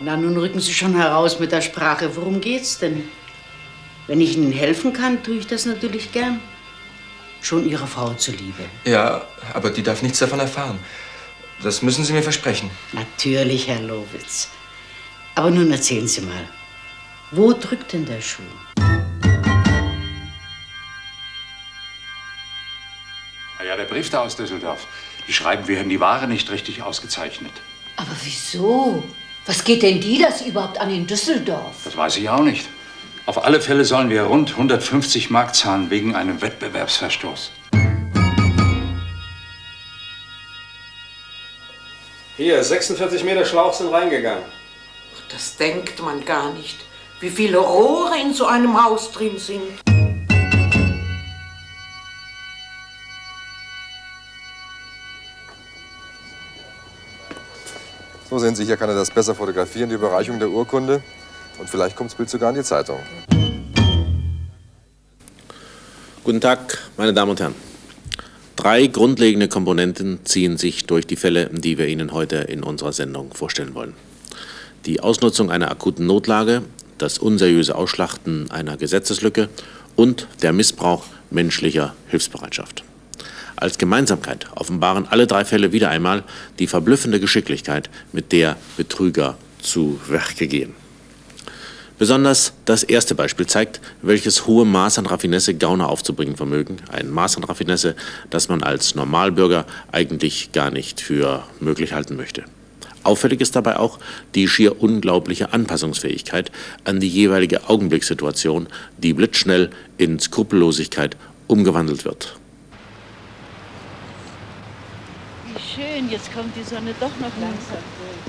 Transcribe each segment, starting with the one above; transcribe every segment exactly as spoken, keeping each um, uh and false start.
Na, nun rücken Sie schon heraus mit der Sprache. Worum geht's denn? Wenn ich Ihnen helfen kann, tue ich das natürlich gern. Schon Ihrer Frau zuliebe. Ja, aber die darf nichts davon erfahren. Das müssen Sie mir versprechen. Natürlich, Herr Lowitz. Aber nun erzählen Sie mal, wo drückt denn der Schuh? Na ja, der Brief da aus Düsseldorf. Die schreiben, wir hätten die Ware nicht richtig ausgezeichnet. Aber wieso? Was geht denn die das überhaupt an in Düsseldorf? Das weiß ich auch nicht. Auf alle Fälle sollen wir rund hundertfünfzig Mark zahlen wegen einem Wettbewerbsverstoß. Hier, sechsundvierzig Meter Schlauch sind reingegangen. Das denkt man gar nicht, wie viele Rohre in so einem Haus drin sind. So sehen Sie, hier kann er das besser fotografieren, die Überreichung der Urkunde. Und vielleicht kommt das Bild sogar in die Zeitung. Guten Tag, meine Damen und Herren. Drei grundlegende Komponenten ziehen sich durch die Fälle, die wir Ihnen heute in unserer Sendung vorstellen wollen. Die Ausnutzung einer akuten Notlage, das unseriöse Ausschlachten einer Gesetzeslücke und der Missbrauch menschlicher Hilfsbereitschaft. Als Gemeinsamkeit offenbaren alle drei Fälle wieder einmal die verblüffende Geschicklichkeit, mit der Betrüger zu Werke gehen. Besonders das erste Beispiel zeigt, welches hohe Maß an Raffinesse Gauner aufzubringen vermögen. Ein Maß an Raffinesse, das man als Normalbürger eigentlich gar nicht für möglich halten möchte. Auffällig ist dabei auch die schier unglaubliche Anpassungsfähigkeit an die jeweilige Augenblickssituation, die blitzschnell in Skrupellosigkeit umgewandelt wird. Wie schön, jetzt kommt die Sonne doch noch langsam durch.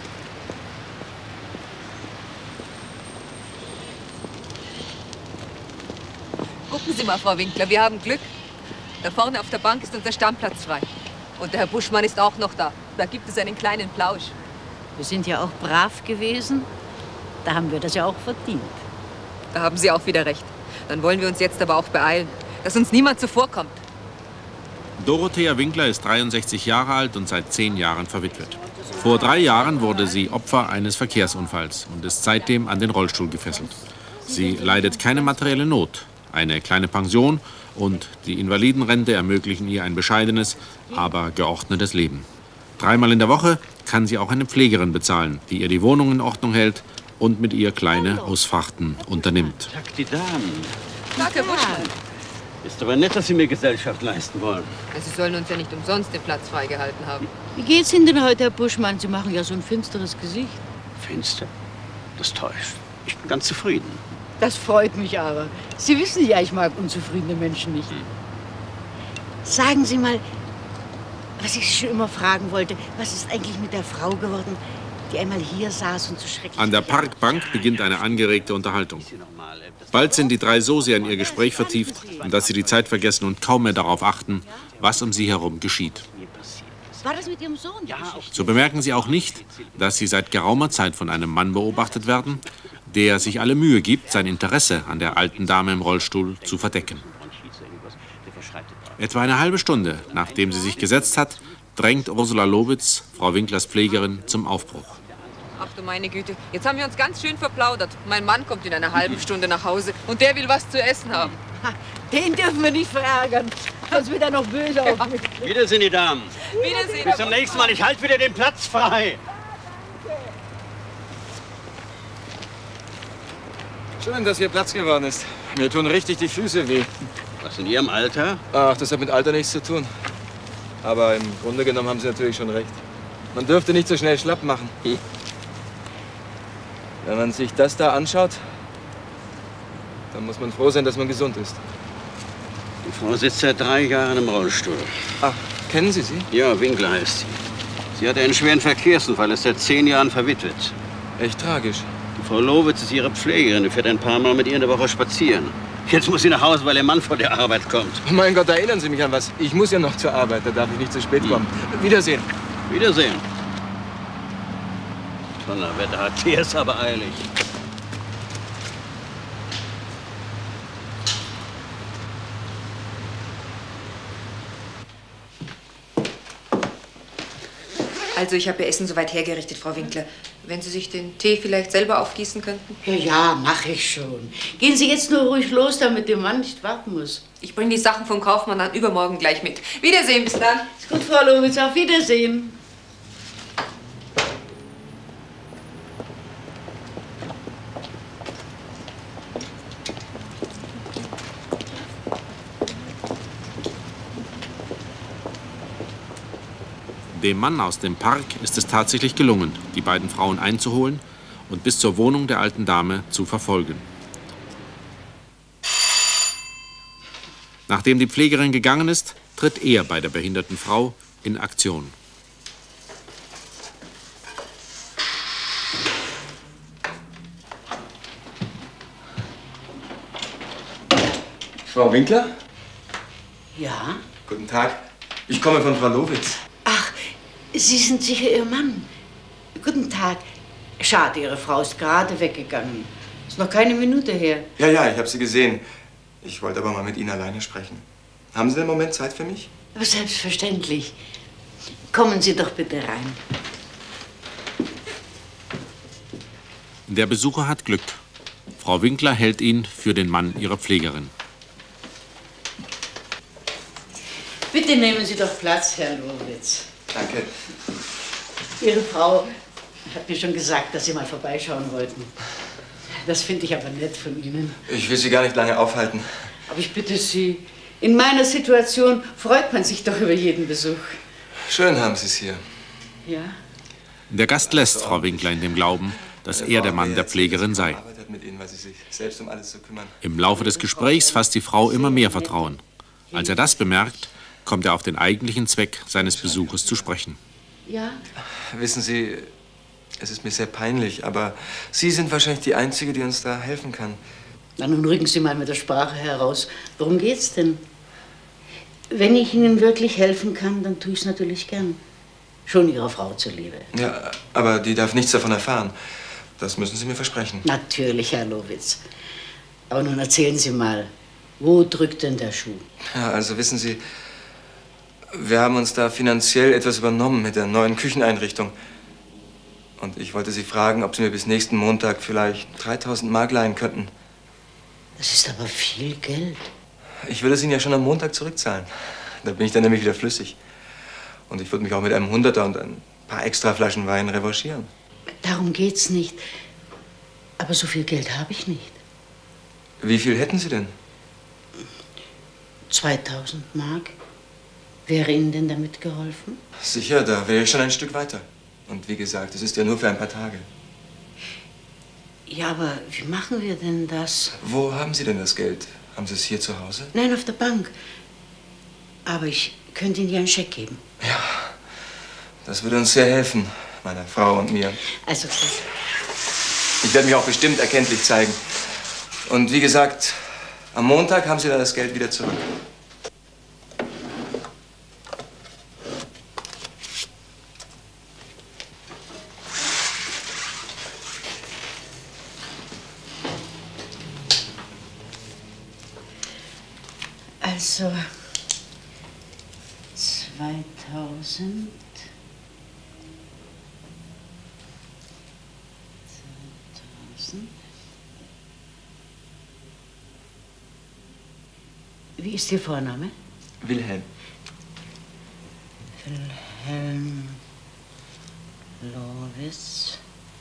Gucken Sie mal, Frau Winkler, wir haben Glück. Da vorne auf der Bank ist unser Stammplatz frei. Und der Herr Buschmann ist auch noch da. Da gibt es einen kleinen Plausch. Wir sind ja auch brav gewesen. Da haben wir das ja auch verdient. Da haben Sie auch wieder recht. Dann wollen wir uns jetzt aber auch beeilen, dass uns niemand zuvorkommt. Dorothea Winkler ist dreiundsechzig Jahre alt und seit zehn Jahren verwitwet. Vor drei Jahren wurde sie Opfer eines Verkehrsunfalls und ist seitdem an den Rollstuhl gefesselt. Sie leidet keine materielle Not. Eine kleine Pension und die Invalidenrente ermöglichen ihr ein bescheidenes, aber geordnetes Leben. Dreimal in der Woche kann sie auch eine Pflegerin bezahlen, die ihr die Wohnung in Ordnung hält und mit ihr kleine Ausfahrten unternimmt. Tag, die Damen. Tag, Herr Buschmann. Ist aber nett, dass Sie mir Gesellschaft leisten wollen. Sie sollen uns ja nicht umsonst den Platz freigehalten haben. Wie geht's Ihnen denn heute, Herr Buschmann? Sie machen ja so ein finsteres Gesicht. Finster? Das täuscht. Ich bin ganz zufrieden. Das freut mich aber. Sie wissen ja, ich mag unzufriedene Menschen nicht. Hm. Sagen Sie mal, was ich schon immer fragen wollte, was ist eigentlich mit der Frau geworden, die einmal hier saß und so schrecklich... An der Parkbank beginnt eine angeregte Unterhaltung. Bald sind die drei so sehr in ihr Gespräch vertieft, dass sie die Zeit vergessen und kaum mehr darauf achten, was um sie herum geschieht. War das mit Ihrem Sohn? So bemerken sie auch nicht, dass sie seit geraumer Zeit von einem Mann beobachtet werden, der sich alle Mühe gibt, sein Interesse an der alten Dame im Rollstuhl zu verdecken. Etwa eine halbe Stunde, nachdem sie sich gesetzt hat, drängt Ursula Lowitz, Frau Winklers Pflegerin, zum Aufbruch. Ach du meine Güte, jetzt haben wir uns ganz schön verplaudert. Mein Mann kommt in einer halben Stunde nach Hause und der will was zu essen haben. Ha, den dürfen wir nicht verärgern, sonst wird er noch böse auf mich. Wiedersehen, die Damen. Wiedersehen. Bis zum nächsten Mal. Ich halte wieder den Platz frei. Schön, dass hier Platz geworden ist. Mir tun richtig die Füße weh. Was, in Ihrem Alter? Ach, das hat mit Alter nichts zu tun. Aber im Grunde genommen haben Sie natürlich schon recht. Man dürfte nicht so schnell schlapp machen. Hm. Wenn man sich das da anschaut, dann muss man froh sein, dass man gesund ist. Die Frau sitzt seit drei Jahren im Rollstuhl. Ach, kennen Sie sie? Ja, Winkler heißt sie. Sie hatte einen schweren Verkehrsunfall, ist seit zehn Jahren verwitwet. Echt tragisch. Die Frau Lowitz ist ihre Pflegerin, die fährt ein paar Mal mit ihr in der Woche spazieren. Jetzt muss sie nach Hause, weil ihr Mann vor der Arbeit kommt. Oh mein Gott, erinnern Sie mich an was. Ich muss ja noch zur Arbeit, da darf ich nicht zu spät kommen. Hm. Wiedersehen. Wiedersehen. Donnerwetter, hat hier ist aber eilig. Also, ich habe Ihr Essen soweit hergerichtet, Frau Winkler. Wenn Sie sich den Tee vielleicht selber aufgießen könnten? Ja, ja, mache ich schon. Gehen Sie jetzt nur ruhig los, damit der Mann nicht warten muss. Ich bringe die Sachen vom Kaufmann dann übermorgen gleich mit. Wiedersehen, bis dann. Ist gut, Frau Lowitz, auf Wiedersehen. Dem Mann aus dem Park ist es tatsächlich gelungen, die beiden Frauen einzuholen und bis zur Wohnung der alten Dame zu verfolgen. Nachdem die Pflegerin gegangen ist, tritt er bei der behinderten Frau in Aktion. Frau Winkler? Ja? Guten Tag. Ich komme von Frau Lowitz. Ach, Sie sind sicher Ihr Mann. Guten Tag. Schade, Ihre Frau ist gerade weggegangen. Ist noch keine Minute her. Ja, ja, ich habe sie gesehen. Ich wollte aber mal mit Ihnen alleine sprechen. Haben Sie einen Moment Zeit für mich? Aber selbstverständlich. Kommen Sie doch bitte rein. Der Besucher hat Glück. Frau Winkler hält ihn für den Mann ihrer Pflegerin. Bitte nehmen Sie doch Platz, Herr Lowitz. Danke. Ihre Frau hat mir schon gesagt, dass Sie mal vorbeischauen wollten. Das finde ich aber nett von Ihnen. Ich will Sie gar nicht lange aufhalten. Aber ich bitte Sie, in meiner Situation freut man sich doch über jeden Besuch. Schön haben Sie es hier. Ja? Der Gast lässt Frau Winkler in dem Glauben, dass er der Mann der Pflegerin sei. Im Laufe des Gesprächs fasst die Frau immer mehr Vertrauen. Als er das bemerkt, kommt er auf den eigentlichen Zweck seines Besuches zu sprechen. Ja? Wissen Sie, es ist mir sehr peinlich, aber Sie sind wahrscheinlich die Einzige, die uns da helfen kann. Na, nun rücken Sie mal mit der Sprache heraus. Worum geht's denn? Wenn ich Ihnen wirklich helfen kann, dann tue ich es natürlich gern. Schon Ihrer Frau zuliebe. Ja, aber die darf nichts davon erfahren. Das müssen Sie mir versprechen. Natürlich, Herr Lowitz. Aber nun erzählen Sie mal, wo drückt denn der Schuh? Ja, also wissen Sie, wir haben uns da finanziell etwas übernommen mit der neuen Kücheneinrichtung. Und ich wollte Sie fragen, ob Sie mir bis nächsten Montag vielleicht dreitausend Mark leihen könnten. Das ist aber viel Geld. Ich will es Ihnen ja schon am Montag zurückzahlen. Da bin ich dann nämlich wieder flüssig. Und ich würde mich auch mit einem Hunderter und ein paar extra Flaschen Wein revanchieren. Darum geht's nicht. Aber so viel Geld habe ich nicht. Wie viel hätten Sie denn? zweitausend Mark. Wäre Ihnen denn damit geholfen? Sicher, da wäre ich schon ein Stück weiter. Und wie gesagt, es ist ja nur für ein paar Tage. Ja, aber wie machen wir denn das? Wo haben Sie denn das Geld? Haben Sie es hier zu Hause? Nein, auf der Bank. Aber ich könnte Ihnen ja einen Scheck geben. Ja, das würde uns sehr helfen, meiner Frau und mir. Also gut. Ich werde mich auch bestimmt erkenntlich zeigen. Und wie gesagt, am Montag haben Sie dann das Geld wieder zurück. Also, zweitausend. zweitausend. Wie ist Ihr Vorname? Wilhelm. Wilhelm Lowitz.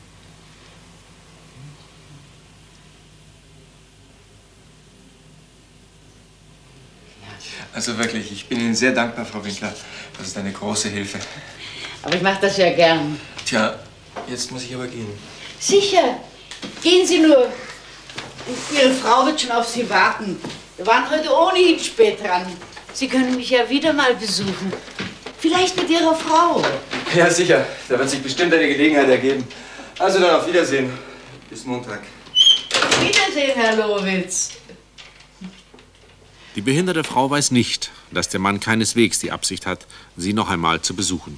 Also wirklich, ich bin Ihnen sehr dankbar, Frau Winkler. Das ist eine große Hilfe. Aber ich mache das ja gern. Tja, jetzt muss ich aber gehen. Sicher. Gehen Sie nur. Ihre Frau wird schon auf Sie warten. Wir waren heute ohnehin spät dran. Sie können mich ja wieder mal besuchen. Vielleicht mit Ihrer Frau. Ja, sicher. Da wird sich bestimmt eine Gelegenheit ergeben. Also dann auf Wiedersehen. Bis Montag. Auf Wiedersehen, Herr Lowitz. Die behinderte Frau weiß nicht, dass der Mann keineswegs die Absicht hat, sie noch einmal zu besuchen.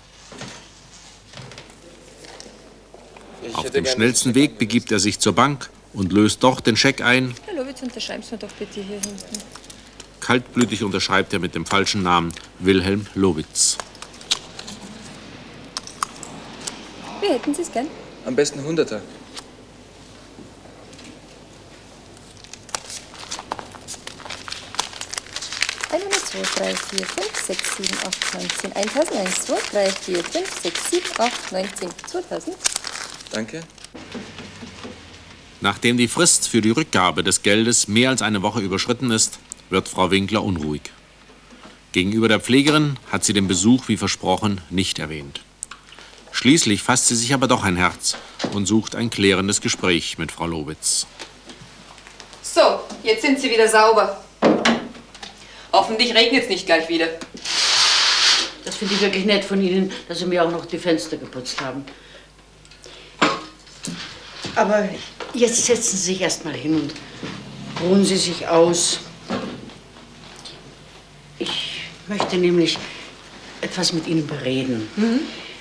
Auf dem schnellsten Weg begibt er sich zur Bank und löst doch den Scheck ein. Herr Lowitz, unterschreiben Sie mir doch bitte hier hinten. Kaltblütig unterschreibt er mit dem falschen Namen Wilhelm Lowitz. Wie hätten Sie es gern? Am besten Hunderter. eins, zwei, drei, vier, fünf, sechs, sieben, acht, neun, zehn. eintausend. eins, zwei, drei, vier, fünf, sechs, sieben, acht, neun, zehn. zweitausend. Danke. Nachdem die Frist für die Rückgabe des Geldes mehr als eine Woche überschritten ist, wird Frau Winkler unruhig. Gegenüber der Pflegerin hat sie den Besuch, wie versprochen, nicht erwähnt. Schließlich fasst sie sich aber doch ein Herz und sucht ein klärendes Gespräch mit Frau Lowitz. So, jetzt sind Sie wieder sauber. Hoffentlich regnet es nicht gleich wieder. Das finde ich wirklich nett von Ihnen, dass Sie mir auch noch die Fenster geputzt haben. Aber jetzt setzen Sie sich erst mal hin und ruhen Sie sich aus. Ich möchte nämlich etwas mit Ihnen bereden. Mhm.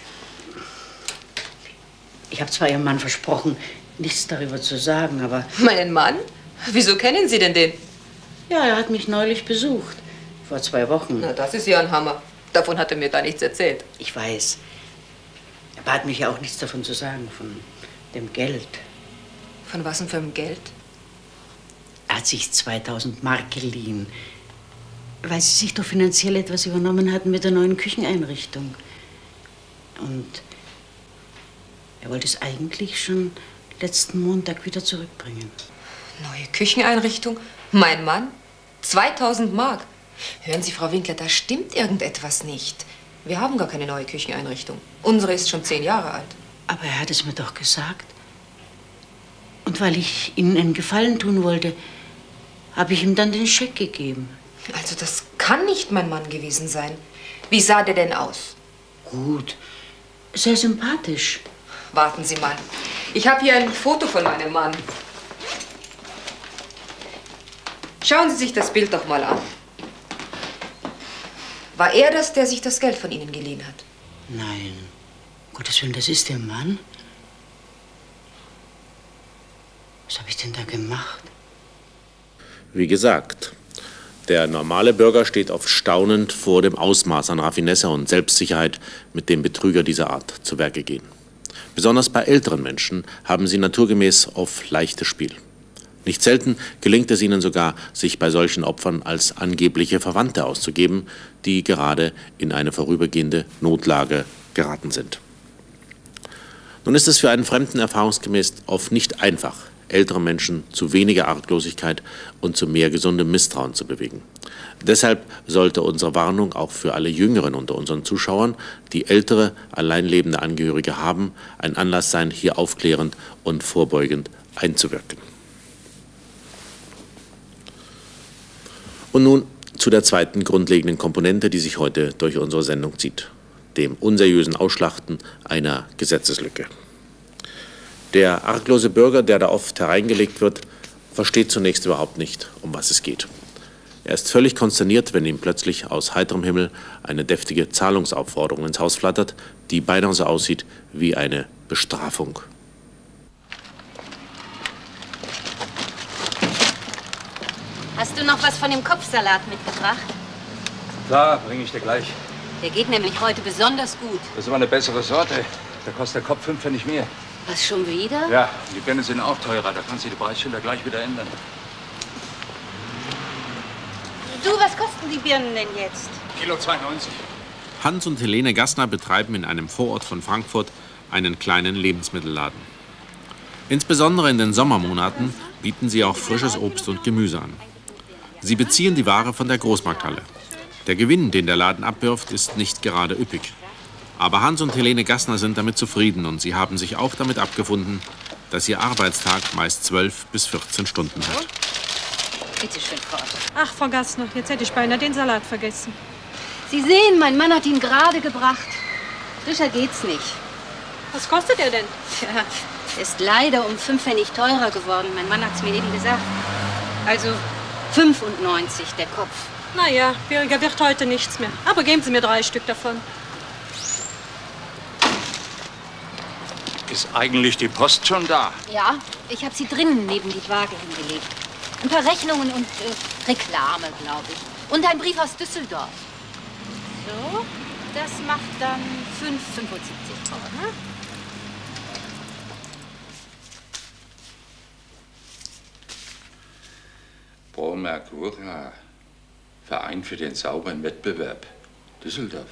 Ich habe zwar Ihrem Mann versprochen, nichts darüber zu sagen, aber... Meinen Mann? Wieso kennen Sie denn den? Ja, er hat mich neulich besucht. Vor zwei Wochen. Na, das ist ja ein Hammer. Davon hat er mir gar nichts erzählt. Ich weiß. Er bat mich ja auch nichts davon zu sagen, von dem Geld. Von was denn für einem Geld? Er hat sich zweitausend Mark geliehen, weil Sie sich doch finanziell etwas übernommen hatten mit der neuen Kücheneinrichtung. Und er wollte es eigentlich schon letzten Montag wieder zurückbringen. Neue Kücheneinrichtung? Mein Mann? zweitausend Mark? Hören Sie, Frau Winkler, da stimmt irgendetwas nicht. Wir haben gar keine neue Kücheneinrichtung. Unsere ist schon zehn Jahre alt. Aber er hat es mir doch gesagt. Und weil ich Ihnen einen Gefallen tun wollte, habe ich ihm dann den Scheck gegeben. Also das kann nicht mein Mann gewesen sein. Wie sah der denn aus? Gut, sehr sympathisch. Warten Sie mal. Ich habe hier ein Foto von meinem Mann. Schauen Sie sich das Bild doch mal an. War er das, der sich das Geld von Ihnen geliehen hat? Nein, um Gottes Willen, das ist der Mann. Was habe ich denn da gemacht? Wie gesagt, der normale Bürger steht oft staunend vor dem Ausmaß an Raffinesse und Selbstsicherheit, mit dem Betrüger dieser Art zu Werke gehen. Besonders bei älteren Menschen haben sie naturgemäß oft leichtes Spiel. Nicht selten gelingt es ihnen sogar, sich bei solchen Opfern als angebliche Verwandte auszugeben, die gerade in eine vorübergehende Notlage geraten sind. Nun ist es für einen Fremden erfahrungsgemäß oft nicht einfach, ältere Menschen zu weniger Arglosigkeit und zu mehr gesundem Misstrauen zu bewegen. Deshalb sollte unsere Warnung auch für alle Jüngeren unter unseren Zuschauern, die ältere, allein lebende Angehörige haben, ein Anlass sein, hier aufklärend und vorbeugend einzuwirken. Und nun zu der zweiten grundlegenden Komponente, die sich heute durch unsere Sendung zieht, dem unseriösen Ausschlachten einer Gesetzeslücke. Der arglose Bürger, der da oft hereingelegt wird, versteht zunächst überhaupt nicht, um was es geht. Er ist völlig konsterniert, wenn ihm plötzlich aus heiterem Himmel eine deftige Zahlungsaufforderung ins Haus flattert, die beinahe so aussieht wie eine Bestrafung. Hast du noch was von dem Kopfsalat mitgebracht? Klar, bringe ich dir gleich. Der geht nämlich heute besonders gut. Das ist aber eine bessere Sorte. Da kostet der Kopf fünf Pfennig mehr. Was, schon wieder? Ja, die Birnen sind auch teurer. Da kannst du die Preisschilder gleich wieder ändern. Du, was kosten die Birnen denn jetzt? Kilo zwei neunzig. Hans und Helene Gassner betreiben in einem Vorort von Frankfurt einen kleinen Lebensmittelladen. Insbesondere in den Sommermonaten bieten sie auch frisches Obst und Gemüse an. Sie beziehen die Ware von der Großmarkthalle. Der Gewinn, den der Laden abwirft, ist nicht gerade üppig. Aber Hans und Helene Gassner sind damit zufrieden und sie haben sich auch damit abgefunden, dass ihr Arbeitstag meist zwölf bis vierzehn Stunden hat. Bitte schön, Frau Otto. Ach, Frau Gassner, jetzt hätte ich beinahe den Salat vergessen. Sie sehen, mein Mann hat ihn gerade gebracht. Frischer geht's nicht. Was kostet er denn? Tja, er ist leider um fünf Pfennig teurer geworden. Mein Mann hat's mir eben gesagt. Also fünfundneunzig der Kopf. Na ja, billiger wird heute nichts mehr. Aber geben Sie mir drei Stück davon. Ist eigentlich die Post schon da? Ja, ich habe sie drinnen neben die Waage hingelegt. Ein paar Rechnungen und äh, Reklame, glaube ich. Und ein Brief aus Düsseldorf. So, das macht dann fünf Komma fünfundsiebzig. Pro Mercura, Verein für den sauberen Wettbewerb, Düsseldorf.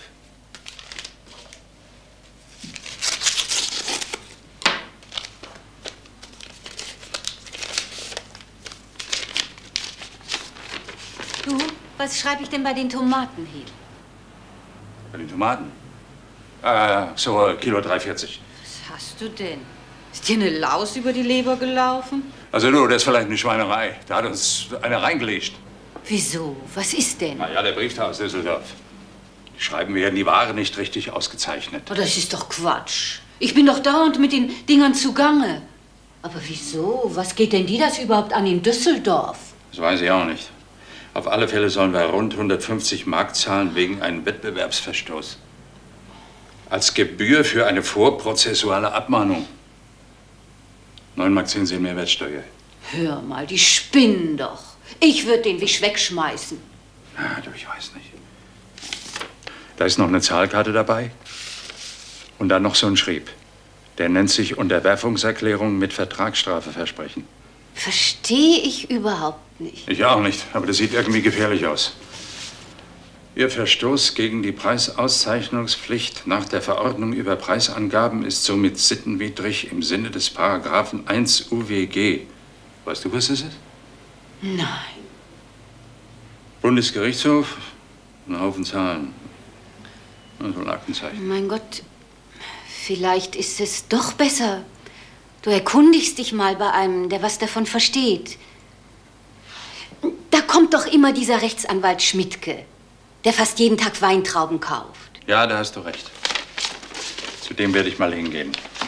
Du, was schreibe ich denn bei den Tomaten hin? Bei den Tomaten? Äh, so Kilo drei vierzig. Was hast du denn? Ist dir eine Laus über die Leber gelaufen? Also du, das ist vielleicht eine Schweinerei. Da hat uns einer reingelegt. Wieso? Was ist denn? Na ja, der Brieftaler aus Düsseldorf. Die schreiben, wir werden die Ware nicht richtig ausgezeichnet. Oh, das ist doch Quatsch. Ich bin doch dauernd mit den Dingern zugange. Aber wieso? Was geht denn die das überhaupt an in Düsseldorf? Das weiß ich auch nicht. Auf alle Fälle sollen wir rund hundertfünfzig Mark zahlen wegen einem Wettbewerbsverstoß. Als Gebühr für eine vorprozessuale Abmahnung. neun Mark zehn Cent Mehrwertsteuer. Hör mal, die spinnen doch. Ich würde den Wisch wegschmeißen. Ah, du, ich weiß nicht. Da ist noch eine Zahlkarte dabei. Und dann noch so ein Schrieb. Der nennt sich Unterwerfungserklärung mit Vertragsstrafe versprechen. Verstehe ich überhaupt nicht. Ich auch nicht, aber das sieht irgendwie gefährlich aus. Ihr Verstoß gegen die Preisauszeichnungspflicht nach der Verordnung über Preisangaben ist somit sittenwidrig im Sinne des Paragraphen eins U W G. Weißt du, was das ist? Nein. Bundesgerichtshof, ein Haufen Zahlen. Und so ein Aktenzeichen. Mein Gott, vielleicht ist es doch besser. Du erkundigst dich mal bei einem, der was davon versteht. Da kommt doch immer dieser Rechtsanwalt Schmidtke, der fast jeden Tag Weintrauben kauft. Ja, da hast du recht. Zu dem werde ich mal hingehen.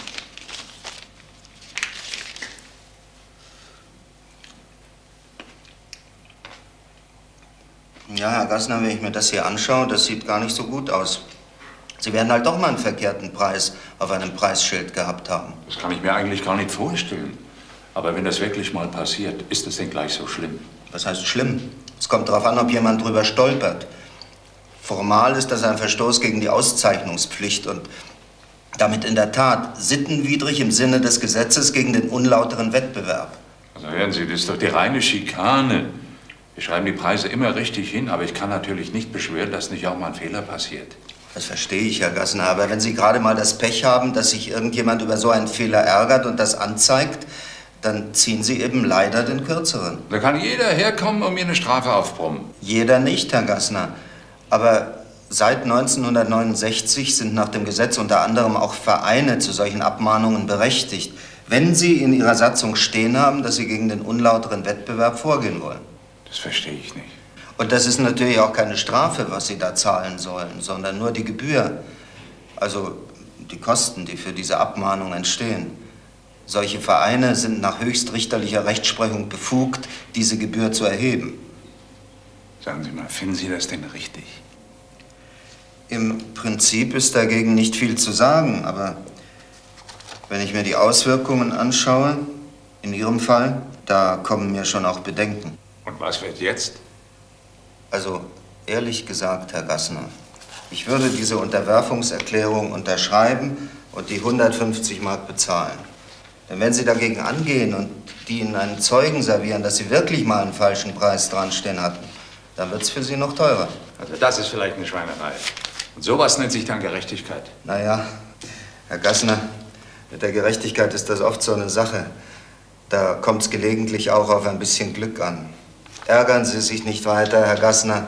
Ja, Herr Gassner, wenn ich mir das hier anschaue, das sieht gar nicht so gut aus. Sie werden halt doch mal einen verkehrten Preis auf einem Preisschild gehabt haben. Das kann ich mir eigentlich gar nicht vorstellen. Aber wenn das wirklich mal passiert, ist das denn gleich so schlimm? Was heißt schlimm? Es kommt darauf an, ob jemand drüber stolpert. Formal ist das ein Verstoß gegen die Auszeichnungspflicht und damit in der Tat sittenwidrig im Sinne des Gesetzes gegen den unlauteren Wettbewerb. Also hören Sie, das ist doch die reine Schikane. Wir schreiben die Preise immer richtig hin, aber ich kann natürlich nicht beschwören, dass nicht auch mal ein Fehler passiert. Das verstehe ich, Herr Gassner, aber wenn Sie gerade mal das Pech haben, dass sich irgendjemand über so einen Fehler ärgert und das anzeigt, dann ziehen Sie eben leider den Kürzeren. Da kann jeder herkommen und mir eine Strafe aufbrummen. Jeder nicht, Herr Gassner. Aber seit neunzehnhundertneunundsechzig sind nach dem Gesetz unter anderem auch Vereine zu solchen Abmahnungen berechtigt, wenn sie in ihrer Satzung stehen haben, dass sie gegen den unlauteren Wettbewerb vorgehen wollen. Das verstehe ich nicht. Und das ist natürlich auch keine Strafe, was Sie da zahlen sollen, sondern nur die Gebühr. Also die Kosten, die für diese Abmahnung entstehen. Solche Vereine sind nach höchstrichterlicher Rechtsprechung befugt, diese Gebühr zu erheben. Sagen Sie mal, finden Sie das denn richtig? Im Prinzip ist dagegen nicht viel zu sagen, aber wenn ich mir die Auswirkungen anschaue, in Ihrem Fall, da kommen mir schon auch Bedenken. Und was wird jetzt? Also, ehrlich gesagt, Herr Gassner, ich würde diese Unterwerfungserklärung unterschreiben und die hundertfünfzig Mark bezahlen. Denn wenn Sie dagegen angehen und die Ihnen einen Zeugen servieren, dass Sie wirklich mal einen falschen Preis dranstehen hatten, dann wird es für Sie noch teurer. Also das ist vielleicht eine Schweinerei. Und sowas nennt sich dann Gerechtigkeit. Naja, Herr Gassner, mit der Gerechtigkeit ist das oft so eine Sache. Da kommt es gelegentlich auch auf ein bisschen Glück an. Ärgern Sie sich nicht weiter, Herr Gassner.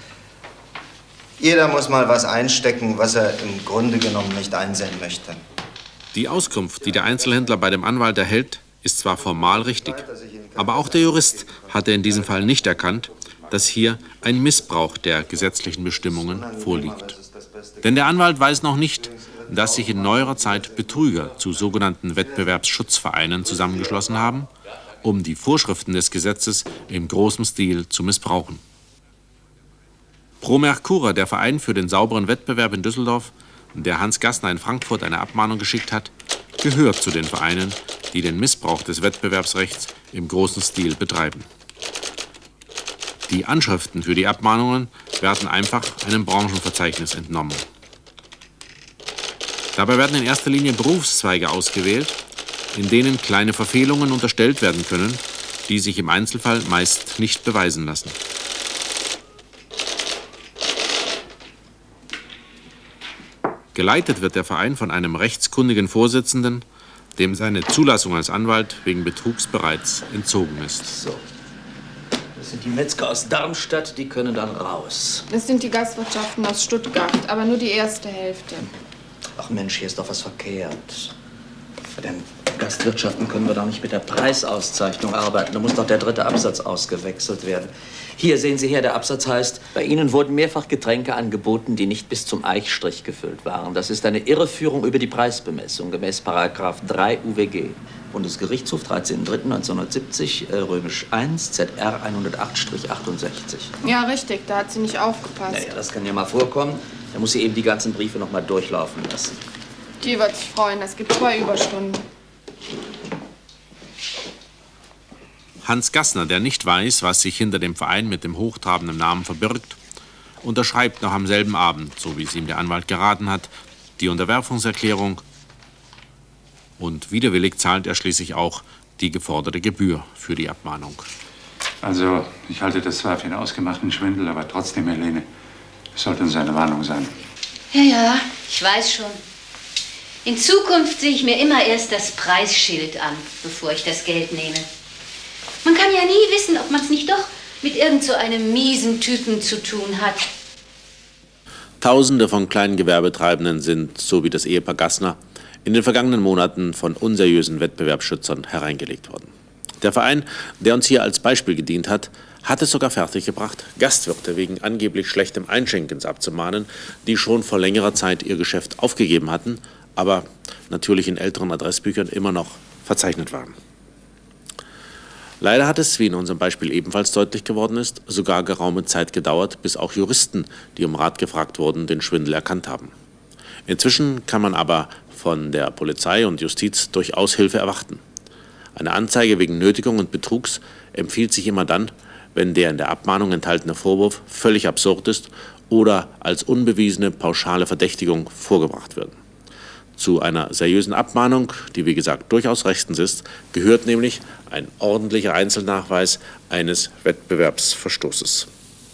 Jeder muss mal was einstecken, was er im Grunde genommen nicht einsehen möchte. Die Auskunft, die der Einzelhändler bei dem Anwalt erhält, ist zwar formal richtig, aber auch der Jurist hatte in diesem Fall nicht erkannt, dass hier ein Missbrauch der gesetzlichen Bestimmungen vorliegt. Denn der Anwalt weiß noch nicht, dass sich in neuerer Zeit Betrüger zu sogenannten Wettbewerbsschutzvereinen zusammengeschlossen haben, um die Vorschriften des Gesetzes im großen Stil zu missbrauchen. Pro Mercura, der Verein für den sauberen Wettbewerb in Düsseldorf, der Hans Gassner in Frankfurt eine Abmahnung geschickt hat, gehört zu den Vereinen, die den Missbrauch des Wettbewerbsrechts im großen Stil betreiben. Die Anschriften für die Abmahnungen werden einfach einem Branchenverzeichnis entnommen. Dabei werden in erster Linie Berufszweige ausgewählt, in denen kleine Verfehlungen unterstellt werden können, die sich im Einzelfall meist nicht beweisen lassen. Geleitet wird der Verein von einem rechtskundigen Vorsitzenden, dem seine Zulassung als Anwalt wegen Betrugs bereits entzogen ist. So. Das sind die Metzger aus Darmstadt, die können dann raus. Das sind die Gastwirtschaften aus Stuttgart, aber nur die erste Hälfte. Ach Mensch, hier ist doch was verkehrt. Bei den Gastwirtschaften können wir doch nicht mit der Preisauszeichnung arbeiten. Da muss doch der dritte Absatz ausgewechselt werden. Hier sehen Sie her, der Absatz heißt, bei Ihnen wurden mehrfach Getränke angeboten, die nicht bis zum Eichstrich gefüllt waren. Das ist eine Irreführung über die Preisbemessung, gemäß Paragraph drei U W G. Bundesgerichtshof, dreizehnter dritter neunzehnhundertsiebzig, äh, römisch eins, Z R hundertacht achtundsechzig. Ja, richtig, da hat sie nicht aufgepasst. Naja, das kann ja mal vorkommen. Da muss sie eben die ganzen Briefe noch mal durchlaufen lassen. Die wird sich freuen, es gibt zwei Überstunden. Hans Gassner, der nicht weiß, was sich hinter dem Verein mit dem hochtrabenden Namen verbirgt, unterschreibt noch am selben Abend, so wie es ihm der Anwalt geraten hat, die Unterwerfungserklärung und widerwillig zahlt er schließlich auch die geforderte Gebühr für die Abmahnung. Also, ich halte das zwar für einen ausgemachten Schwindel, aber trotzdem, Helene, es sollte uns eine Warnung sein. Ja, ja, ich weiß schon. In Zukunft sehe ich mir immer erst das Preisschild an, bevor ich das Geld nehme. Man kann ja nie wissen, ob man es nicht doch mit irgend so einem miesen Typen zu tun hat. Tausende von kleinen Gewerbetreibenden sind, so wie das Ehepaar Gassner, in den vergangenen Monaten von unseriösen Wettbewerbsschützern hereingelegt worden. Der Verein, der uns hier als Beispiel gedient hat, hat es sogar fertiggebracht, Gastwirte wegen angeblich schlechtem Einschenkens abzumahnen, die schon vor längerer Zeit ihr Geschäft aufgegeben hatten, aber natürlich in älteren Adressbüchern immer noch verzeichnet waren. Leider hat es, wie in unserem Beispiel ebenfalls deutlich geworden ist, sogar geraume Zeit gedauert, bis auch Juristen, die um Rat gefragt wurden, den Schwindel erkannt haben. Inzwischen kann man aber von der Polizei und Justiz durchaus Hilfe erwarten. Eine Anzeige wegen Nötigung und Betrugs empfiehlt sich immer dann, wenn der in der Abmahnung enthaltene Vorwurf völlig absurd ist oder als unbewiesene pauschale Verdächtigung vorgebracht wird. Zu einer seriösen Abmahnung, die wie gesagt durchaus rechtens ist, gehört nämlich ein ordentlicher Einzelnachweis eines Wettbewerbsverstoßes.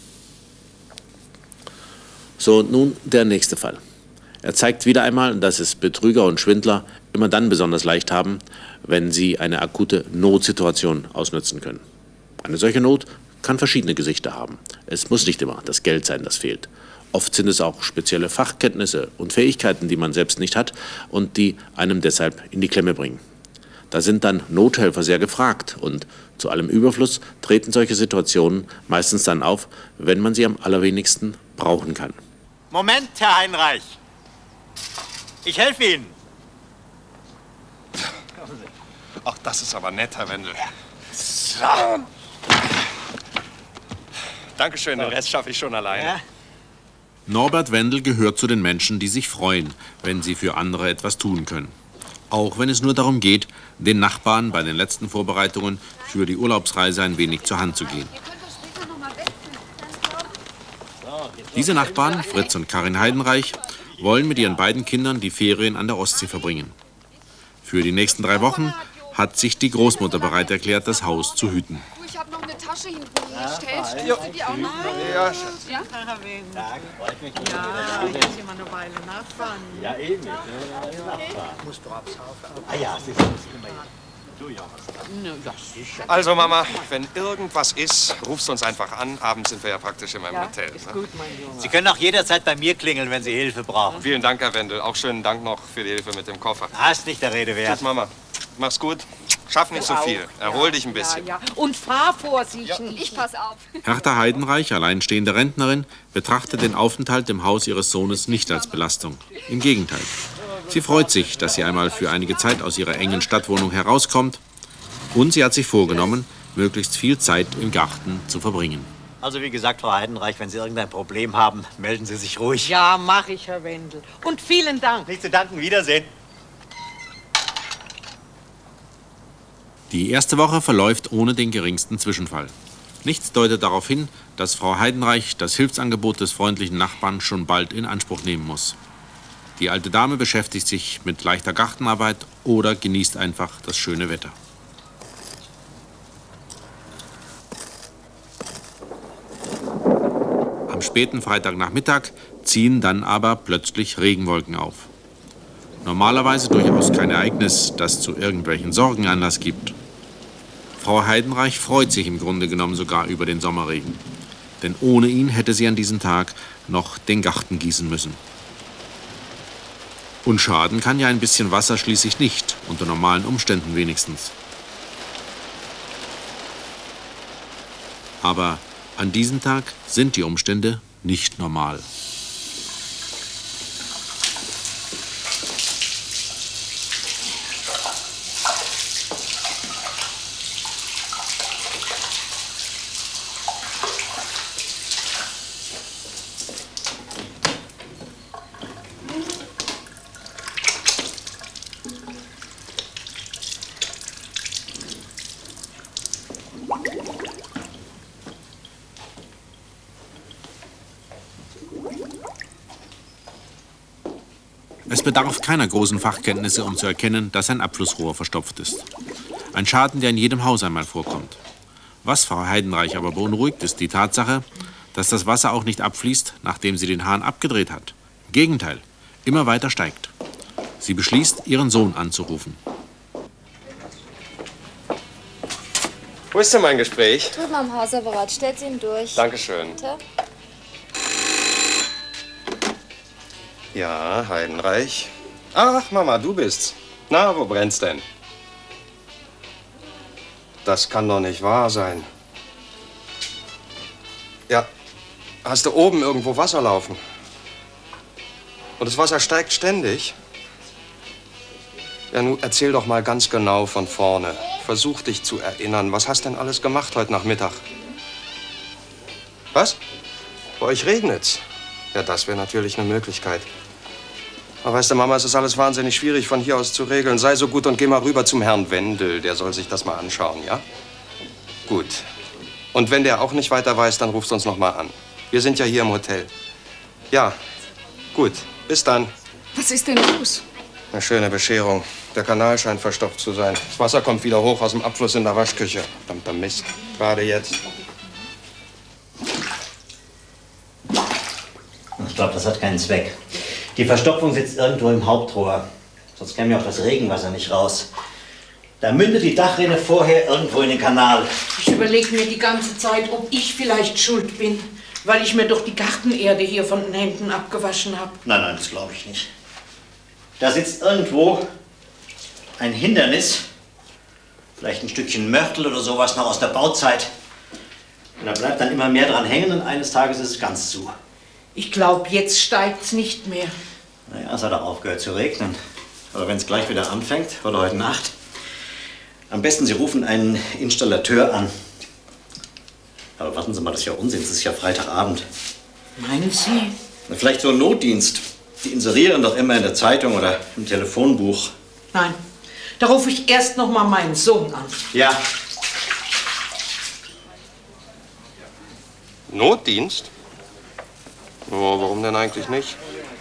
So, und nun der nächste Fall. Er zeigt wieder einmal, dass es Betrüger und Schwindler immer dann besonders leicht haben, wenn sie eine akute Notsituation ausnutzen können. Eine solche Not kann verschiedene Gesichter haben. Es muss nicht immer das Geld sein, das fehlt. Oft sind es auch spezielle Fachkenntnisse und Fähigkeiten, die man selbst nicht hat und die einem deshalb in die Klemme bringen. Da sind dann Nothelfer sehr gefragt und zu allem Überfluss treten solche Situationen meistens dann auf, wenn man sie am allerwenigsten brauchen kann. Moment, Herr Heinreich. Ich helfe Ihnen. Ach, das ist aber nett, Herr Wendel. So. Dankeschön, den Rest schaffe ich schon alleine. Ja. Norbert Wendel gehört zu den Menschen, die sich freuen, wenn sie für andere etwas tun können. Auch wenn es nur darum geht, den Nachbarn bei den letzten Vorbereitungen für die Urlaubsreise ein wenig zur Hand zu gehen. Diese Nachbarn, Fritz und Karin Heidenreich, wollen mit ihren beiden Kindern die Ferien an der Ostsee verbringen. Für die nächsten drei Wochen hat sich die Großmutter bereit erklärt, das Haus zu hüten. Ich habe noch eine Tasche hinten gestellt. Stellst du die auch noch? Ja, Schatz. Ja? Freut mich. Ja, ich muss immer eine Weile nachfahren. Ja, eben. Ich muss doch aufs Haus. Ah ja, Sie sind immer du ja was. Also, Mama, wenn irgendwas ist, rufst du uns einfach an. Abends sind wir ja praktisch in meinem Ja, Hotel. ist Ne? gut, mein Junge. Sie können auch jederzeit bei mir klingeln, wenn Sie Hilfe brauchen. Vielen Dank, Herr Wendel. Auch schönen Dank noch für die Hilfe mit dem Koffer. Ah, ist nicht der Rede wert. Tschüss, Mama. Mach's gut. Schaff nicht so viel. Erhol dich ein bisschen. Ja, ja. Und fahr vorsichtig. Ich pass auf. Hertha Heidenreich, alleinstehende Rentnerin, betrachtet den Aufenthalt im Haus ihres Sohnes nicht als Belastung. Im Gegenteil. Sie freut sich, dass sie einmal für einige Zeit aus ihrer engen Stadtwohnung herauskommt. Und sie hat sich vorgenommen, möglichst viel Zeit im Garten zu verbringen. Also wie gesagt, Frau Heidenreich, wenn Sie irgendein Problem haben, melden Sie sich ruhig. Ja, mach ich, Herr Wendel. Und vielen Dank. Nicht zu danken, Wiedersehen. Die erste Woche verläuft ohne den geringsten Zwischenfall. Nichts deutet darauf hin, dass Frau Heidenreich das Hilfsangebot des freundlichen Nachbarn schon bald in Anspruch nehmen muss. Die alte Dame beschäftigt sich mit leichter Gartenarbeit oder genießt einfach das schöne Wetter. späten Freitagnachmittag ziehen dann aber plötzlich Regenwolken auf. Normalerweise durchaus kein Ereignis, das zu irgendwelchen Sorgen Anlass gibt. Frau Heidenreich freut sich im Grunde genommen sogar über den Sommerregen. Denn ohne ihn hätte sie an diesem Tag noch den Garten gießen müssen. Und schaden kann ja ein bisschen Wasser schließlich nicht, unter normalen Umständen wenigstens. Aber an diesem Tag sind die Umstände nicht normal. Es bedarf keiner großen Fachkenntnisse, um zu erkennen, dass ein Abflussrohr verstopft ist. Ein Schaden, der in jedem Haus einmal vorkommt. Was Frau Heidenreich aber beunruhigt, ist die Tatsache, dass das Wasser auch nicht abfließt, nachdem sie den Hahn abgedreht hat. Im Gegenteil, immer weiter steigt. Sie beschließt, ihren Sohn anzurufen. Wo ist denn mein Gespräch? Drüben am Hausapparat. Stellt sie ihn durch. Dankeschön. Bitte? Ja, Heidenreich. Ach, Mama, du bist's. Na, wo brennt's denn? Das kann doch nicht wahr sein. Ja, hast du oben irgendwo Wasser laufen? Und das Wasser steigt ständig? Ja, nun erzähl doch mal ganz genau von vorne. Versuch dich zu erinnern. Was hast denn alles gemacht heute Nachmittag? Was? Bei euch regnet's? Ja, das wäre natürlich eine Möglichkeit. Aber weißt du, Mama, es ist alles wahnsinnig schwierig von hier aus zu regeln. Sei so gut und geh mal rüber zum Herrn Wendel. Der soll sich das mal anschauen, ja? Gut. Und wenn der auch nicht weiter weiß, dann rufst du uns noch mal an. Wir sind ja hier im Hotel. Ja, gut. Bis dann. Was ist denn los? Eine schöne Bescherung. Der Kanal scheint verstopft zu sein. Das Wasser kommt wieder hoch aus dem Abfluss in der Waschküche. Verdammter Mist. Gerade jetzt. Ich glaube, das hat keinen Zweck. Die Verstopfung sitzt irgendwo im Hauptrohr. Sonst käme ja auch das Regenwasser nicht raus. Da mündet die Dachrinne vorher irgendwo in den Kanal. Ich überlege mir die ganze Zeit, ob ich vielleicht schuld bin, weil ich mir doch die Gartenerde hier von den Händen abgewaschen habe. Nein, nein, das glaube ich nicht. Da sitzt irgendwo ein Hindernis, vielleicht ein Stückchen Mörtel oder sowas noch aus der Bauzeit. Und da bleibt dann immer mehr dran hängen und eines Tages ist es ganz zu. Ich glaube, jetzt steigt's nicht mehr. Naja, es hat auch aufgehört zu regnen. Oder wenn es gleich wieder anfängt, oder heute Nacht. Am besten, Sie rufen einen Installateur an. Aber warten Sie mal, das ist ja Unsinn, es ist ja Freitagabend. Meinen Sie? Na, vielleicht so ein Notdienst. Die inserieren doch immer in der Zeitung oder im Telefonbuch. Nein, da rufe ich erst noch mal meinen Sohn an. Ja. Notdienst? Oh, warum denn eigentlich nicht?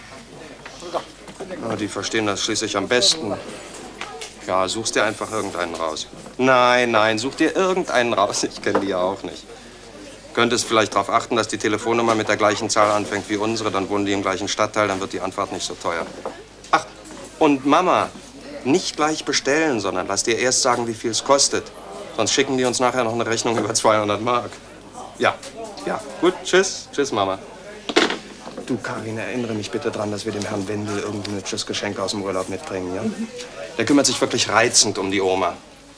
Oh, die verstehen das schließlich am besten. Ja, suchst dir einfach irgendeinen raus. Nein, nein, such dir irgendeinen raus. Ich kenne die ja auch nicht. Könntest vielleicht darauf achten, dass die Telefonnummer mit der gleichen Zahl anfängt wie unsere. Dann wohnen die im gleichen Stadtteil, dann wird die Anfahrt nicht so teuer. Ach, und Mama, nicht gleich bestellen, sondern lass dir erst sagen, wie viel es kostet. Sonst schicken die uns nachher noch eine Rechnung über zweihundert Mark. Ja, ja, gut, tschüss. Tschüss, Mama. Du, Karin, erinnere mich bitte dran, dass wir dem Herrn Wendel irgendwie ein Tschüssgeschenk aus dem Urlaub mitbringen, ja? Mhm. Der kümmert sich wirklich reizend um die Oma.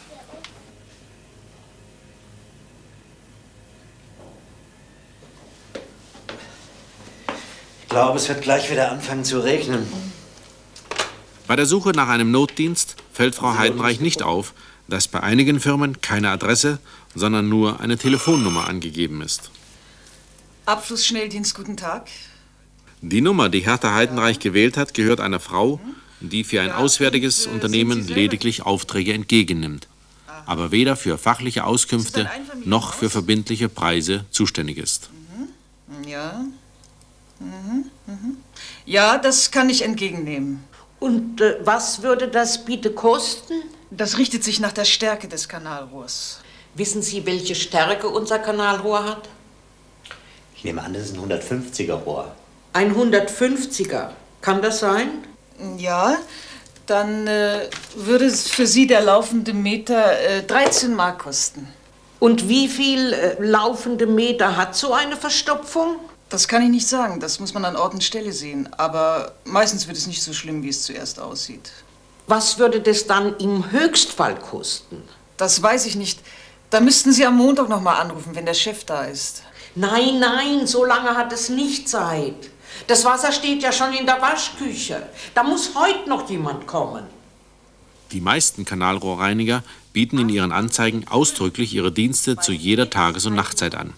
Ich glaube, es wird gleich wieder anfangen zu regnen. Bei der Suche nach einem Notdienst fällt Frau Heidenreich nicht auf, dass bei einigen Firmen keine Adresse, sondern nur eine Telefonnummer angegeben ist. Abflussschnelldienst, guten Tag. Die Nummer, die Hertha Heidenreich gewählt hat, gehört einer Frau, die für ein auswärtiges Unternehmen lediglich Aufträge entgegennimmt, aber weder für fachliche Auskünfte noch für verbindliche Preise zuständig ist. Mhm. Ja. Mhm. Mhm. Ja, das kann ich entgegennehmen. Und äh, was würde das bitte kosten? Das richtet sich nach der Stärke des Kanalrohrs. Wissen Sie, welche Stärke unser Kanalrohr hat? Ich nehme an, das ist ein hundertfünfziger Rohr. Ein hundertfünfziger. Kann das sein? Ja, dann äh, würde es für Sie der laufende Meter äh, dreizehn Mark kosten. Und wie viel äh, laufende Meter hat so eine Verstopfung? Das kann ich nicht sagen, das muss man an Ort und Stelle sehen. Aber meistens wird es nicht so schlimm, wie es zuerst aussieht. Was würde das dann im Höchstfall kosten? Das weiß ich nicht. Da müssten Sie am Montag noch mal anrufen, wenn der Chef da ist. Nein, nein, so lange hat es nicht Zeit. Das Wasser steht ja schon in der Waschküche. Da muss heute noch jemand kommen. Die meisten Kanalrohrreiniger bieten in ihren Anzeigen ausdrücklich ihre Dienste zu jeder Tages- und Nachtzeit an.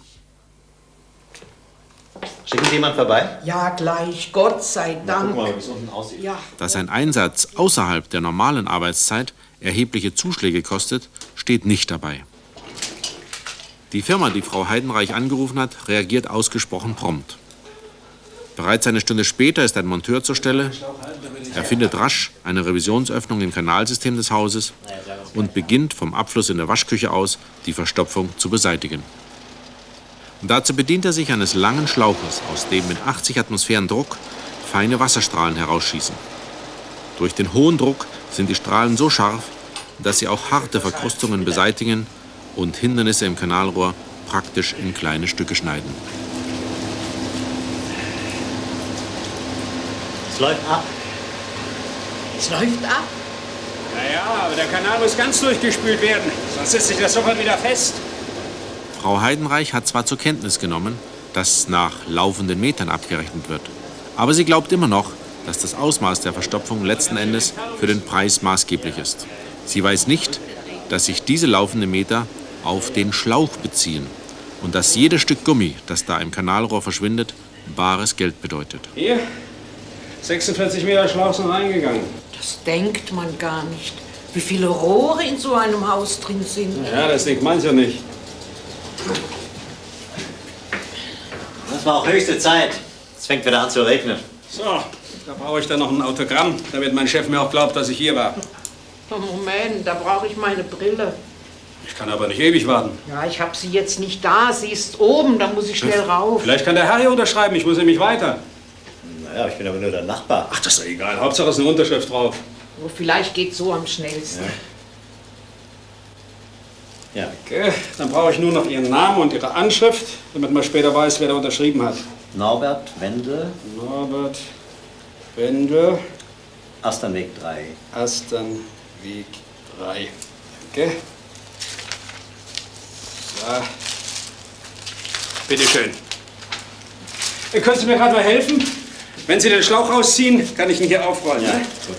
Schicken Sie jemand vorbei? Ja, gleich, Gott sei Dank. Guck mal, wie es unten aussieht. Ja. Dass ein Einsatz außerhalb der normalen Arbeitszeit erhebliche Zuschläge kostet, steht nicht dabei. Die Firma, die Frau Heidenreich angerufen hat, reagiert ausgesprochen prompt. Bereits eine Stunde später ist ein Monteur zur Stelle. Er findet rasch eine Revisionsöffnung im Kanalsystem des Hauses und beginnt vom Abfluss in der Waschküche aus, die Verstopfung zu beseitigen. Und dazu bedient er sich eines langen Schlauches, aus dem mit achtzig Atmosphären Druck feine Wasserstrahlen herausschießen. Durch den hohen Druck sind die Strahlen so scharf, dass sie auch harte Verkrustungen beseitigen und Hindernisse im Kanalrohr praktisch in kleine Stücke schneiden. Es läuft ab. Es läuft ab? Naja, aber der Kanal muss ganz durchgespült werden, sonst setzt sich das sofort wieder fest. Frau Heidenreich hat zwar zur Kenntnis genommen, dass nach laufenden Metern abgerechnet wird, aber sie glaubt immer noch, dass das Ausmaß der Verstopfung letzten Endes für den Preis maßgeblich ist. Sie weiß nicht, dass sich diese laufenden Meter auf den Schlauch beziehen und dass jedes Stück Gummi, das da im Kanalrohr verschwindet, bares Geld bedeutet. Hier, sechsundvierzig Meter Schlauch sind reingegangen. Das denkt man gar nicht. Wie viele Rohre in so einem Haus drin sind. Ja, das denkt mancher nicht. Das war auch höchste Zeit. Es fängt wieder an zu regnen. So, da brauche ich dann noch ein Autogramm, damit mein Chef mir auch glaubt, dass ich hier war. Moment, da brauche ich meine Brille. Ich kann aber nicht ewig warten. Ja, ich habe sie jetzt nicht da. Sie ist oben, da muss ich schnell rauf. Vielleicht kann der Herr hier unterschreiben, ich muss nämlich weiter. Naja, ich bin aber nur der Nachbar. Ach, das ist doch egal. Hauptsache es ist eine Unterschrift drauf. Oh, vielleicht geht so am schnellsten. Ja. Ja. Okay, dann brauche ich nur noch Ihren Namen und Ihre Anschrift, damit man später weiß, wer da unterschrieben hat. Norbert Wendel. Norbert Wendel. Asternweg drei. Asternweg drei. Okay. So. Bitte schön. Können Sie mir gerade mal helfen? Wenn Sie den Schlauch rausziehen, kann ich ihn hier aufrollen. Ja, ne? Gut.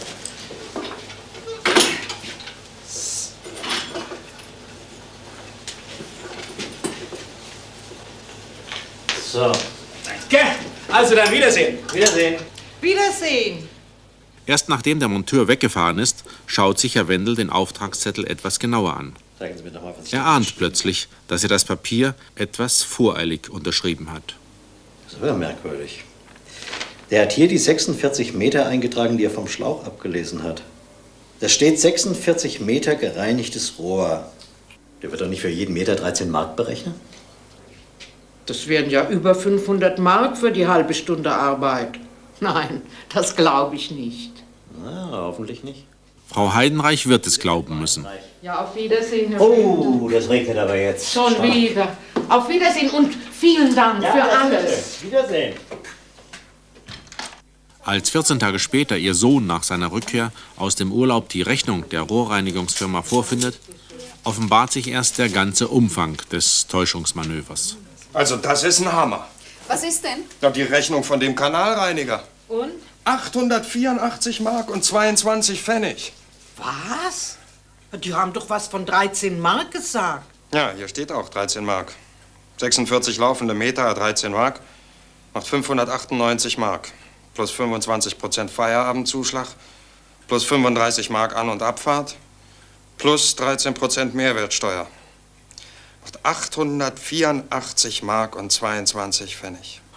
So. Danke. Also dann Wiedersehen. Wiedersehen. Wiedersehen. Erst nachdem der Monteur weggefahren ist, schaut sich Herr Wendel den Auftragszettel etwas genauer an. Zeigen Sie mir doch mal, was ich Er ahnt plötzlich, dass er das Papier etwas voreilig unterschrieben hat. Das ist aber merkwürdig. Der hat hier die sechsundvierzig Meter eingetragen, die er vom Schlauch abgelesen hat. Da steht sechsundvierzig Meter gereinigtes Rohr. Der wird doch nicht für jeden Meter dreizehn Mark berechnen? Das wären ja über fünfhundert Mark für die halbe Stunde Arbeit. Nein, das glaube ich nicht. Na, hoffentlich nicht. Frau Heidenreich wird es glauben müssen. Ja, auf Wiedersehen, Herr Oh, das regnet aber jetzt. Schon Stark. wieder. Auf Wiedersehen und vielen Dank Ja, für das alles. bitte. Wiedersehen. Als vierzehn Tage später ihr Sohn nach seiner Rückkehr aus dem Urlaub die Rechnung der Rohrreinigungsfirma vorfindet, offenbart sich erst der ganze Umfang des Täuschungsmanövers. Also das ist ein Hammer. Was ist denn? Doch die Rechnung von dem Kanalreiniger. Und? achthundertvierundachtzig Mark und zweiundzwanzig Pfennig. Was? Die haben doch was von dreizehn Mark gesagt. Ja, hier steht auch dreizehn Mark. sechsundvierzig laufende Meter, dreizehn Mark, macht fünfhundertachtundneunzig Mark. Plus fünfundzwanzig Prozent Feierabendzuschlag, plus fünfunddreißig Mark An- und Abfahrt, plus dreizehn Prozent Mehrwertsteuer. Macht achthundertvierundachtzig Mark und zweiundzwanzig Pfennig.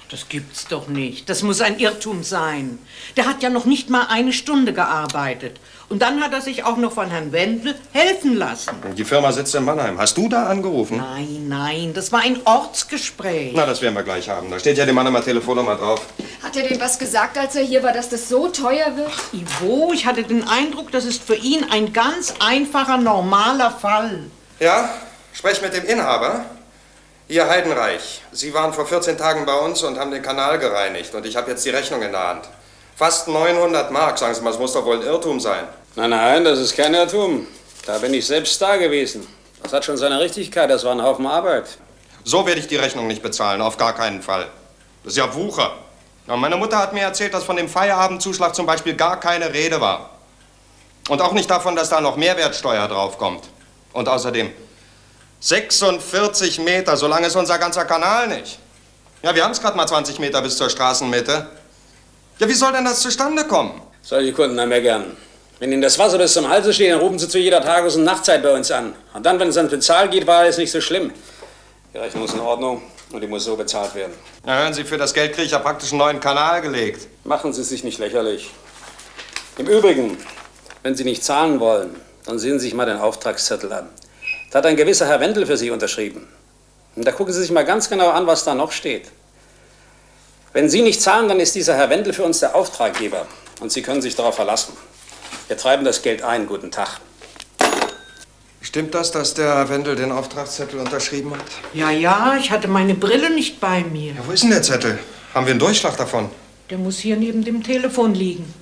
Das gibt's doch nicht. Das muss ein Irrtum sein. Der hat ja noch nicht mal eine Stunde gearbeitet. Und dann hat er sich auch noch von Herrn Wendel helfen lassen. Die Firma sitzt in Mannheim. Hast du da angerufen? Nein, nein, das war ein Ortsgespräch. Na, das werden wir gleich haben. Da steht ja die Mannheimer Telefonnummer drauf. Hat er dem was gesagt, als er hier war, dass das so teuer wird? Ach, Ivo, ich hatte den Eindruck, das ist für ihn ein ganz einfacher, normaler Fall. Ja, sprech mit dem Inhaber. Hier Heidenreich. Sie waren vor vierzehn Tagen bei uns und haben den Kanal gereinigt. Und ich habe jetzt die Rechnung in der Hand. Fast neunhundert Mark. Sagen Sie mal, das muss doch wohl ein Irrtum sein. Nein, nein, das ist kein Irrtum. Da bin ich selbst da gewesen. Das hat schon seine Richtigkeit. Das war ein Haufen Arbeit. So werde ich die Rechnung nicht bezahlen. Auf gar keinen Fall. Das ist ja Wucher. Ja, meine Mutter hat mir erzählt, dass von dem Feierabendzuschlag zum Beispiel gar keine Rede war. Und auch nicht davon, dass da noch Mehrwertsteuer draufkommt. Und außerdem sechsundvierzig Meter, so lang ist unser ganzer Kanal nicht. Ja, wir haben es gerade mal zwanzig Meter bis zur Straßenmitte. Ja, wie soll denn das zustande kommen? Solche Kunden haben wir gern. Wenn Ihnen das Wasser bis zum Halse steht, dann rufen Sie zu jeder Tages- und Nachtzeit bei uns an. Und dann, wenn es ans Bezahlen geht, war es nicht so schlimm. Die Rechnung ist in Ordnung und die muss so bezahlt werden. Na, hören Sie, für das Geld kriege ich ja praktisch einen neuen Kanal gelegt. Machen Sie sich nicht lächerlich. Im Übrigen, wenn Sie nicht zahlen wollen, dann sehen Sie sich mal den Auftragszettel an. Da hat ein gewisser Herr Wendel für Sie unterschrieben. Und da gucken Sie sich mal ganz genau an, was da noch steht. Wenn Sie nicht zahlen, dann ist dieser Herr Wendel für uns der Auftraggeber. Und Sie können sich darauf verlassen. Wir treiben das Geld ein. Guten Tag. Stimmt das, dass der Herr Wendel den Auftragszettel unterschrieben hat? Ja, ja, ich hatte meine Brille nicht bei mir. Ja, wo ist denn der Zettel? Haben wir einen Durchschlag davon? Der muss hier neben dem Telefon liegen.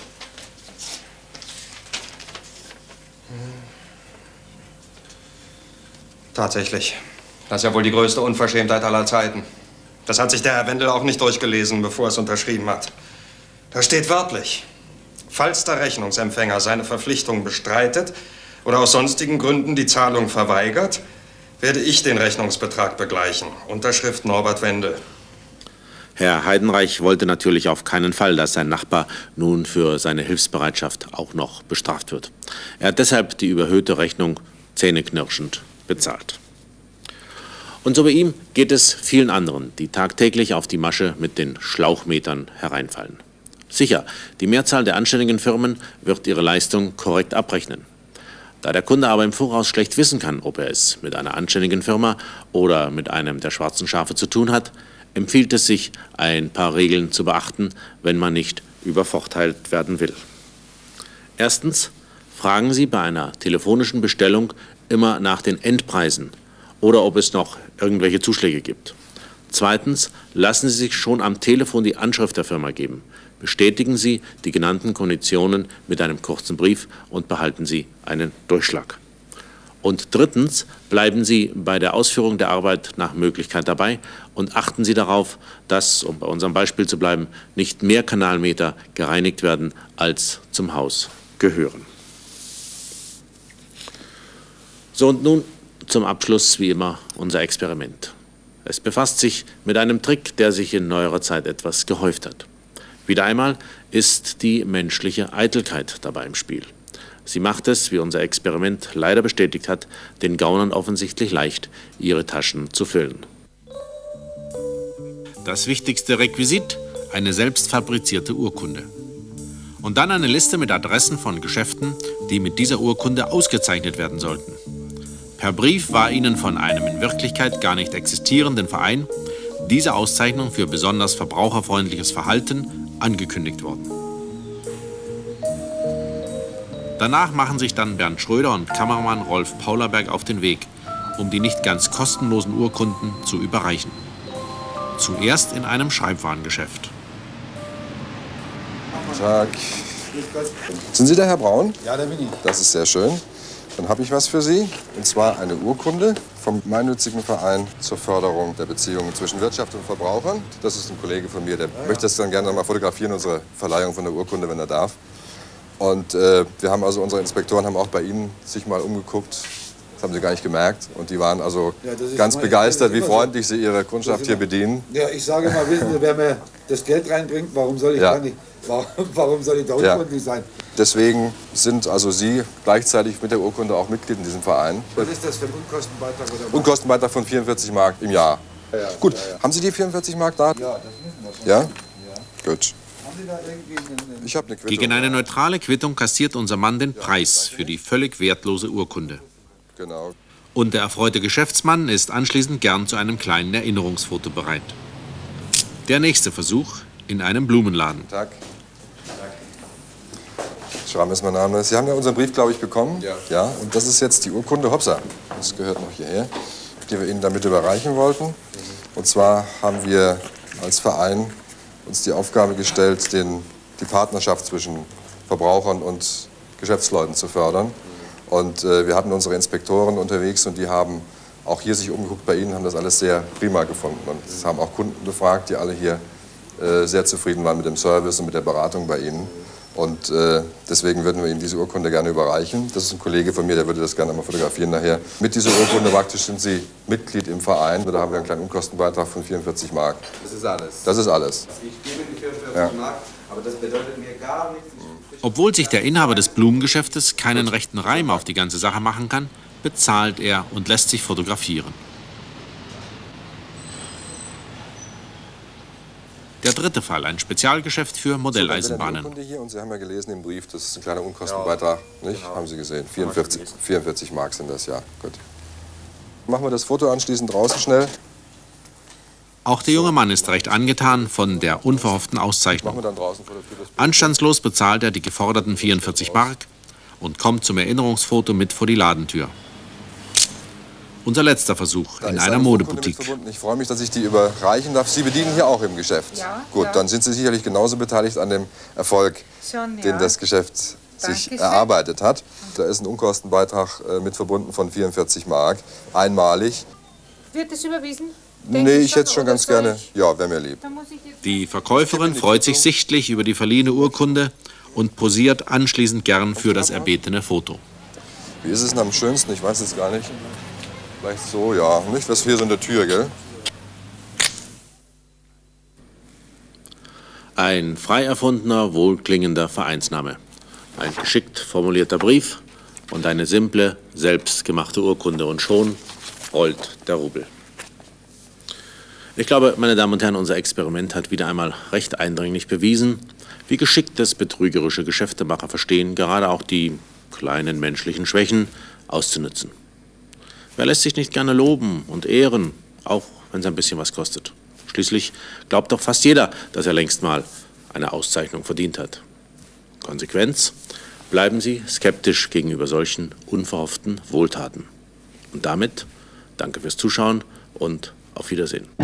Tatsächlich. Das ist ja wohl die größte Unverschämtheit aller Zeiten. Das hat sich der Herr Wendel auch nicht durchgelesen, bevor er es unterschrieben hat. Da steht wörtlich: Falls der Rechnungsempfänger seine Verpflichtung bestreitet oder aus sonstigen Gründen die Zahlung verweigert, werde ich den Rechnungsbetrag begleichen. Unterschrift Norbert Wendel. Herr Heidenreich wollte natürlich auf keinen Fall, dass sein Nachbar nun für seine Hilfsbereitschaft auch noch bestraft wird. Er hat deshalb die überhöhte Rechnung zähneknirschend bezahlt. Und so wie ihm geht es vielen anderen, die tagtäglich auf die Masche mit den Schlauchmetern hereinfallen. Sicher, die Mehrzahl der anständigen Firmen wird ihre Leistung korrekt abrechnen. Da der Kunde aber im Voraus schlecht wissen kann, ob er es mit einer anständigen Firma oder mit einem der schwarzen Schafe zu tun hat, empfiehlt es sich, ein paar Regeln zu beachten, wenn man nicht übervorteilt werden will. Erstens, fragen Sie bei einer telefonischen Bestellung immer nach den Endpreisen oder ob es noch irgendwelche Zuschläge gibt. Zweitens, lassen Sie sich schon am Telefon die Anschrift der Firma geben. Bestätigen Sie die genannten Konditionen mit einem kurzen Brief und behalten Sie einen Durchschlag. Und drittens, bleiben Sie bei der Ausführung der Arbeit nach Möglichkeit dabei und achten Sie darauf, dass, um bei unserem Beispiel zu bleiben, nicht mehr Kanalmeter gereinigt werden, als zum Haus gehören. So, und nun zum Abschluss wie immer unser Experiment. Es befasst sich mit einem Trick, der sich in neuerer Zeit etwas gehäuft hat. Wieder einmal ist die menschliche Eitelkeit dabei im Spiel. Sie macht es, wie unser Experiment leider bestätigt hat, den Gaunern offensichtlich leicht, ihre Taschen zu füllen. Das wichtigste Requisit: eine selbst fabrizierte Urkunde. Und dann eine Liste mit Adressen von Geschäften, die mit dieser Urkunde ausgezeichnet werden sollten. Per Brief war Ihnen von einem in Wirklichkeit gar nicht existierenden Verein diese Auszeichnung für besonders verbraucherfreundliches Verhalten angekündigt worden. Danach machen sich dann Bernd Schröder und Kameramann Rolf Paulerberg auf den Weg, um die nicht ganz kostenlosen Urkunden zu überreichen. Zuerst in einem Schreibwarengeschäft. Tag. Sind Sie der Herr Braun? Ja, der bin ich. Das ist sehr schön. Dann habe ich was für Sie, und zwar eine Urkunde vom gemeinnützigen Verein zur Förderung der Beziehungen zwischen Wirtschaft und Verbrauchern. Das ist ein Kollege von mir, der ja, ja. möchte das dann gerne noch mal fotografieren, unsere Verleihung von der Urkunde, wenn er darf. Und äh, wir haben also, unsere Inspektoren haben auch bei Ihnen sich mal umgeguckt. Das haben Sie gar nicht gemerkt. Und die waren also ja, ganz meine, begeistert, wie freundlich so. Sie Ihre Kundschaft hier bedienen. Ja, ich sage mal, wissen Sie, wer mir das Geld reinbringt, warum soll ich ja. gar nicht, warum, warum soll ich da unfreundlich ja. sein? Deswegen sind also Sie gleichzeitig mit der Urkunde auch Mitglied in diesem Verein. Was ist das für ein Unkostenbeitrag? Oder Unkostenbeitrag von vierundvierzig Mark im Jahr. Ja, ja. Gut, ja, ja. Haben Sie die vierundvierzig Mark da? Ja, das müssen wir schon. Ja? Ja. Gut. Haben Sie da irgendwie eine... Ich habe eine Quittung. Gegen eine neutrale Quittung kassiert unser Mann den Preis für die völlig wertlose Urkunde. Genau. Und der erfreute Geschäftsmann ist anschließend gern zu einem kleinen Erinnerungsfoto bereit. Der nächste Versuch in einem Blumenladen. Guten Tag. Schramm ist mein Name. Sie haben ja unseren Brief, glaube ich, bekommen. Ja. Ja. Und das ist jetzt die Urkunde, hopsa, das gehört noch hierher, die wir Ihnen damit überreichen wollten. Und zwar haben wir als Verein uns die Aufgabe gestellt, den, die Partnerschaft zwischen Verbrauchern und Geschäftsleuten zu fördern. Und äh, wir hatten unsere Inspektoren unterwegs und die haben auch hier sich umgeguckt bei Ihnen, haben das alles sehr prima gefunden. Und es haben auch Kunden befragt, die alle hier äh, sehr zufrieden waren mit dem Service und mit der Beratung bei Ihnen. Und äh, deswegen würden wir Ihnen diese Urkunde gerne überreichen. Das ist ein Kollege von mir, der würde das gerne mal fotografieren nachher. Mit dieser Urkunde praktisch sind Sie Mitglied im Verein. Da haben wir einen kleinen Unkostenbeitrag von vierundvierzig Mark. Das ist alles? Das ist alles. Ich gebe die vierundvierzig Ja. Mark, aber das bedeutet mir gar nichts. Obwohl sich der Inhaber des Blumengeschäftes keinen rechten Reim auf die ganze Sache machen kann, bezahlt er und lässt sich fotografieren. Der dritte Fall, ein Spezialgeschäft für Modelleisenbahnen. So, dann hier, und Sie haben ja gelesen im Brief, das ist ein kleiner Unkostenbeitrag, nicht? Haben Sie gesehen? vierundvierzig, vierundvierzig Mark sind das, ja. Gut. Machen wir das Foto anschließend draußen schnell. Auch der junge Mann ist recht angetan von der unverhofften Auszeichnung. Machen wir dann draußen vor der Tür das Bild. Anstandslos bezahlt er die geforderten vierundvierzig Mark und kommt zum Erinnerungsfoto mit vor die Ladentür. Unser letzter Versuch Da in ist einer eine Modeboutique. Urkunde mit verbunden. Ich freue mich, dass ich die überreichen darf. Sie bedienen hier auch im Geschäft. Ja, Gut, ja. dann sind Sie sicherlich genauso beteiligt an dem Erfolg, Schon, ja. den das Geschäft sich Dankeschön. erarbeitet hat. Da ist ein Unkostenbeitrag äh, mit verbunden von vierundvierzig Mark, einmalig. Wird es überwiesen? Nee, ich hätte schon ganz gerne. Ja, wäre mir lieb. Die Verkäuferin freut sich sichtlich über die verliehene Urkunde und posiert anschließend gern für das erbetene Foto. Wie ist es denn am schönsten? Ich weiß es gar nicht. Vielleicht so, ja. Nicht was hier so in der Tür, gell? Ein frei erfundener, wohlklingender Vereinsname. Ein geschickt formulierter Brief und eine simple, selbstgemachte Urkunde. Und schon rollt der Rubel. Ich glaube, meine Damen und Herren, unser Experiment hat wieder einmal recht eindringlich bewiesen, wie geschickt es betrügerische Geschäftemacher verstehen, gerade auch die kleinen menschlichen Schwächen auszunützen. Wer lässt sich nicht gerne loben und ehren, auch wenn es ein bisschen was kostet? Schließlich glaubt doch fast jeder, dass er längst mal eine Auszeichnung verdient hat. Konsequenz: bleiben Sie skeptisch gegenüber solchen unverhofften Wohltaten. Und damit danke fürs Zuschauen und auf Wiedersehen.